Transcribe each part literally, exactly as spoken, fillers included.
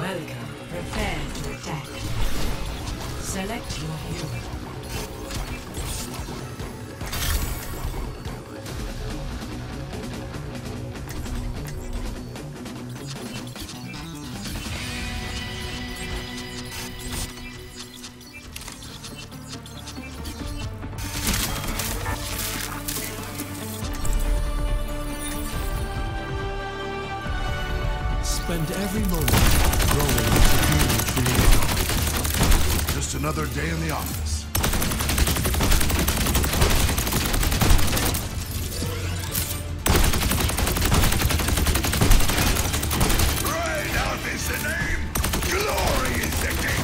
Welcome. Prepare to attack. Select your hero. Spend every moment growing into who you truly are. Just another day in the office. Right out is the name, glory is the king.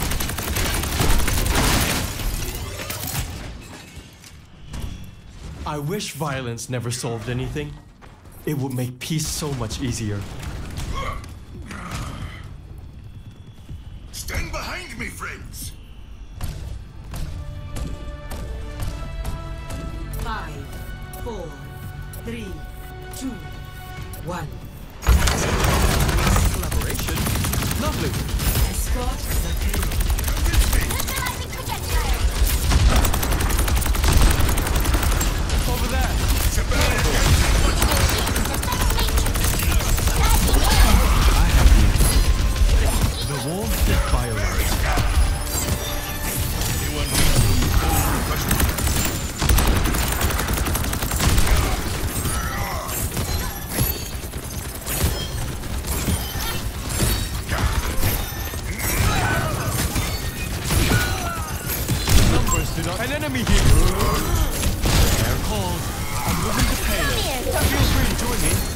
I wish violence never solved anything. It would make peace so much easier. Stand behind me, friends! Five, four, three, two, one. Collaboration? Lovely. Escort the hero. Over there. It's about it. I have you. The wall is violent. Anyone needs to hold the question? Numbers do not. An enemy here. Air cold. I'm moving the payload. Feel free to join me.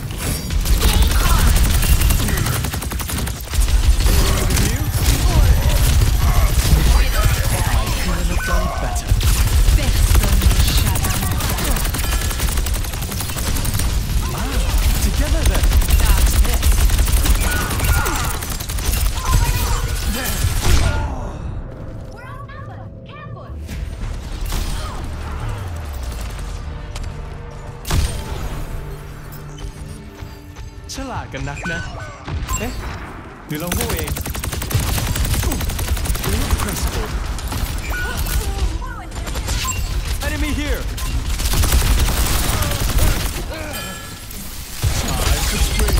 ฉลาดกันนักนะเอ๊ะหรือเราโง่เอง Impressible. Enemy here. Time to spring.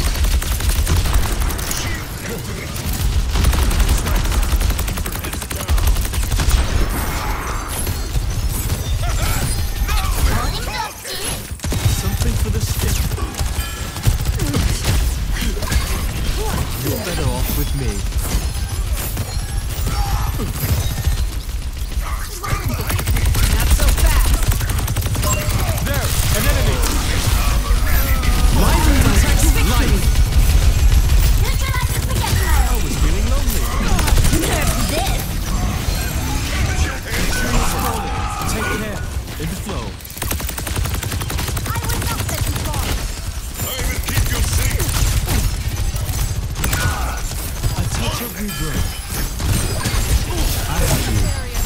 Something for the stick. You're better off with me. Not so fast. There, an enemy. Light attacks light. I was feeling lonely. Take care. In the flow. I will keep you safe. A touch of rebirth. I have you.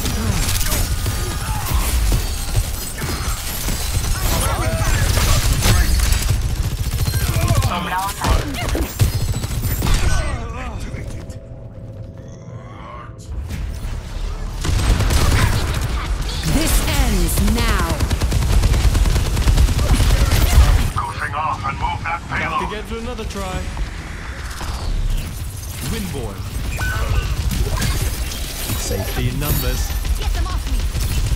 This ends now. Goofing off and move that Have to payload. get for another try. Windborn. Safety in numbers. Get them off me!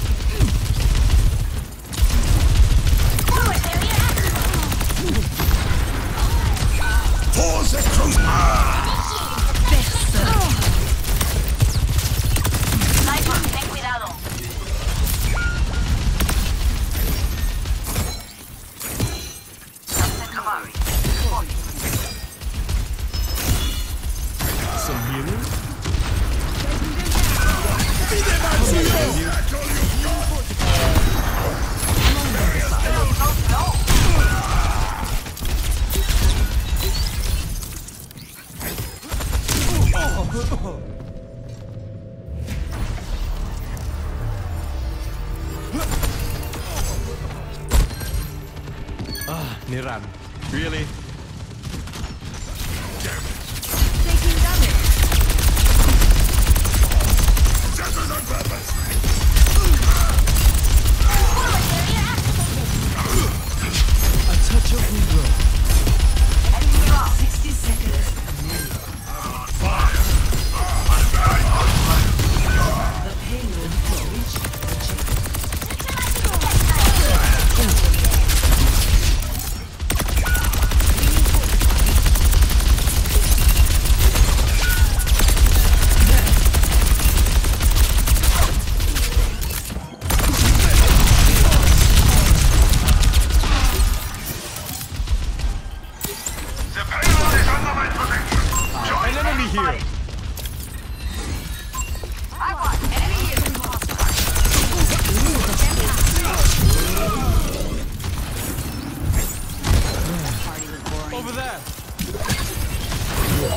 Pause it, cruise. Sniper, ten cuidado. Captain Kamari. Some healing. Ah, Niran. Really? Taking damage.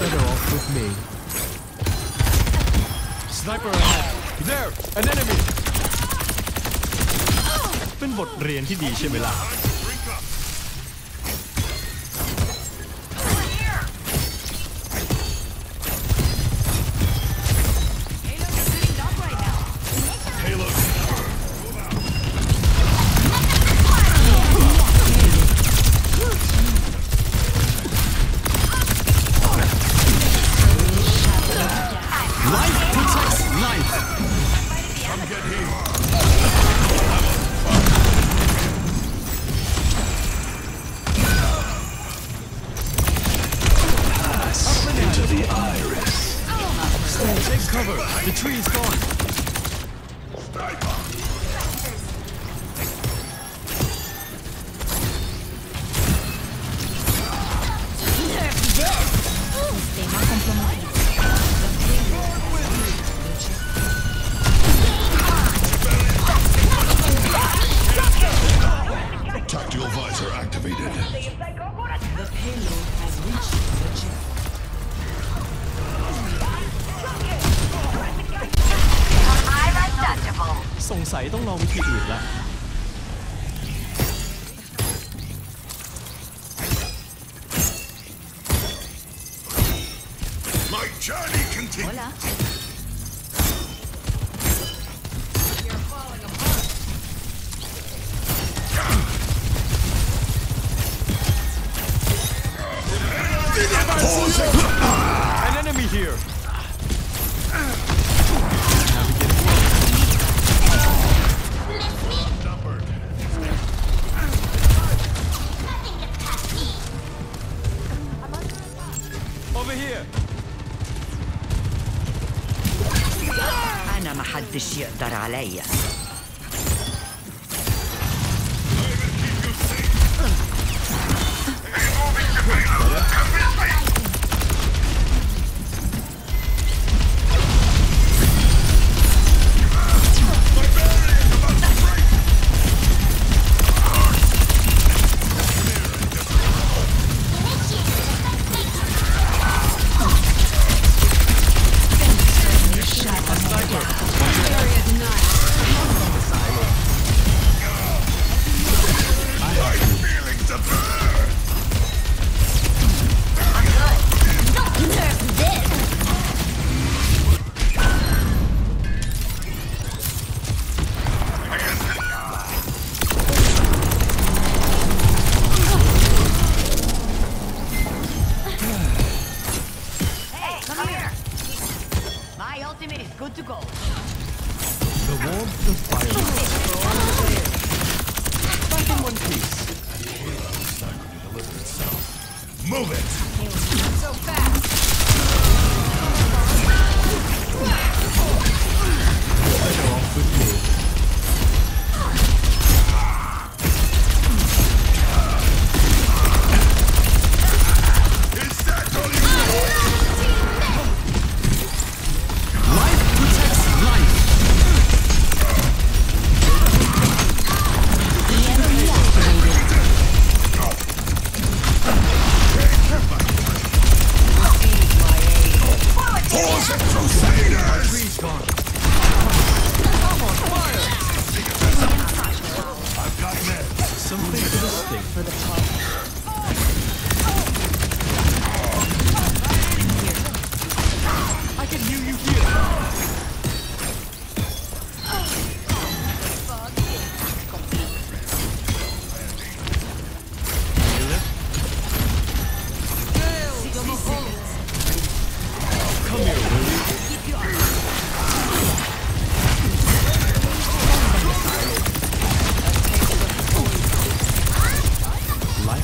Better off with me. Sniper ahead. There, an enemy. เป็นบทเรียนที่ดีใช่ไหมล่ะ Take cover. The tree is gone. Tactical visor activated. The payload has reached the chip. สงสัยต้องลองวิธีอื่นละ My journey continues. Hola. An enemy here. Over here. أنا ما حدش يقدر عليا. Good to go. The warmth of fire. Back in one piece. Move it. Not so fast. Better off with me. Is that all you Life protects life. Pause it, Crusaders! Tree's gone. I've got meds. Something for the sting. For the top. I can hear you here. Come here, will you? Life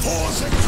Force